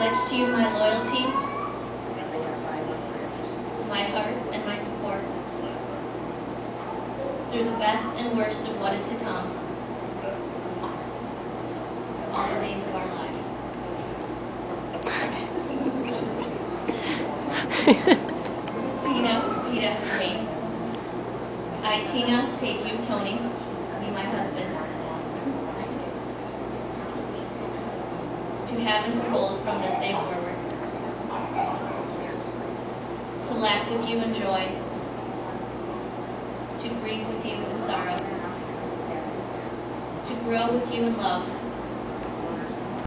pledge to you my loyalty, my heart, and my support through the best and worst of what is to come, all the days of our lives. Tina, Peter, and me. I, Tina, take you, Tony, be my husband, to have and to hold from this day forward, to laugh with you in joy, to grieve with you in sorrow, to grow with you in love,